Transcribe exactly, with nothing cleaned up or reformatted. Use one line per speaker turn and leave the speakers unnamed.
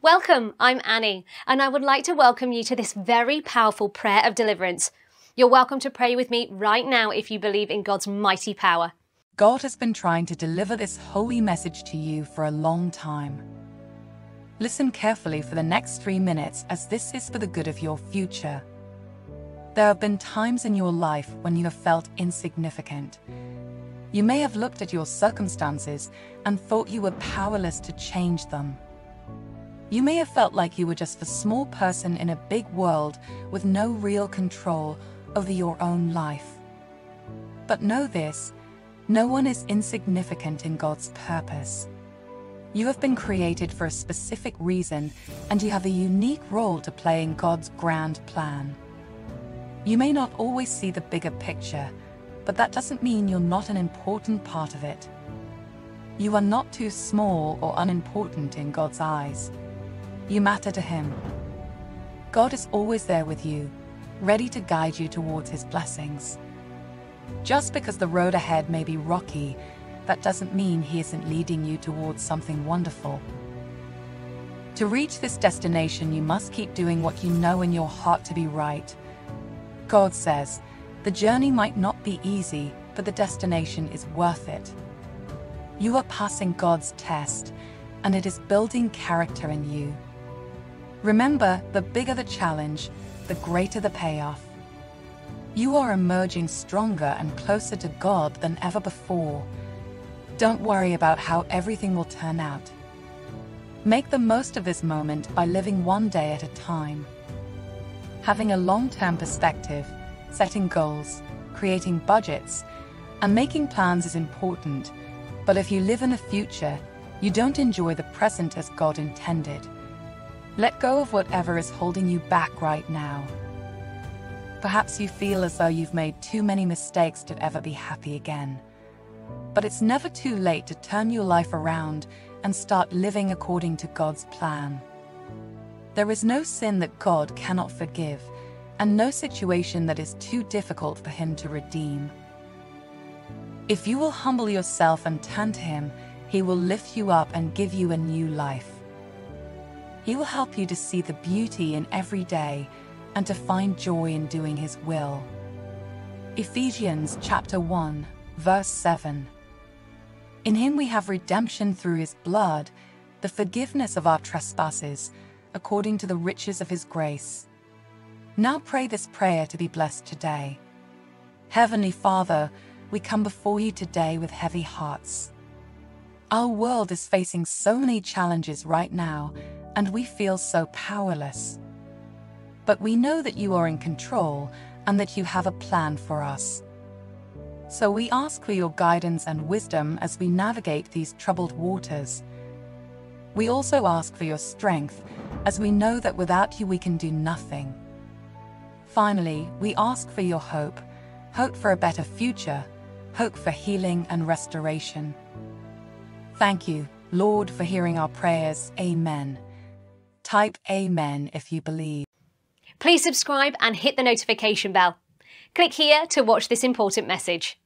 Welcome, I'm Annie, and I would like to welcome you to this very powerful prayer of deliverance. You're welcome to pray with me right now if you believe in God's mighty power.
God has been trying to deliver this holy message to you for a long time. Listen carefully for the next three minutes as this is for the good of your future. There have been times in your life when you have felt insignificant. You may have looked at your circumstances and thought you were powerless to change them. You may have felt like you were just a small person in a big world with no real control over your own life. But know this, no one is insignificant in God's purpose. You have been created for a specific reason, and you have a unique role to play in God's grand plan. You may not always see the bigger picture, but that doesn't mean you're not an important part of it. You are not too small or unimportant in God's eyes. You matter to Him. God is always there with you, ready to guide you towards His blessings. Just because the road ahead may be rocky, that doesn't mean He isn't leading you towards something wonderful. To reach this destination, you must keep doing what you know in your heart to be right. God says, the journey might not be easy, but the destination is worth it. You are passing God's test, and it is building character in you. Remember, the bigger the challenge, the greater the payoff. You are emerging stronger and closer to God than ever before. Don't worry about how everything will turn out. Make the most of this moment by living one day at a time. Having a long-term perspective, setting goals, creating budgets, and making plans is important, but if you live in the future, you don't enjoy the present as God intended. Let go of whatever is holding you back right now. Perhaps you feel as though you've made too many mistakes to ever be happy again. But it's never too late to turn your life around and start living according to God's plan. There is no sin that God cannot forgive, and no situation that is too difficult for Him to redeem. If you will humble yourself and turn to Him, He will lift you up and give you a new life. He will help you to see the beauty in every day and to find joy in doing His will. Ephesians chapter one, verse seven. In Him we have redemption through His blood, the forgiveness of our trespasses, according to the riches of His grace. Now pray this prayer to be blessed today. Heavenly Father, we come before You today with heavy hearts. Our world is facing so many challenges right now, and we feel so powerless. But we know that You are in control and that You have a plan for us. So we ask for Your guidance and wisdom as we navigate these troubled waters. We also ask for Your strength, as we know that without You we can do nothing. Finally, we ask for Your hope, hope for a better future, hope for healing and restoration. Thank You, Lord, for hearing our prayers. Amen. Type Amen if you believe.
Please subscribe and hit the notification bell. Click here to watch this important message.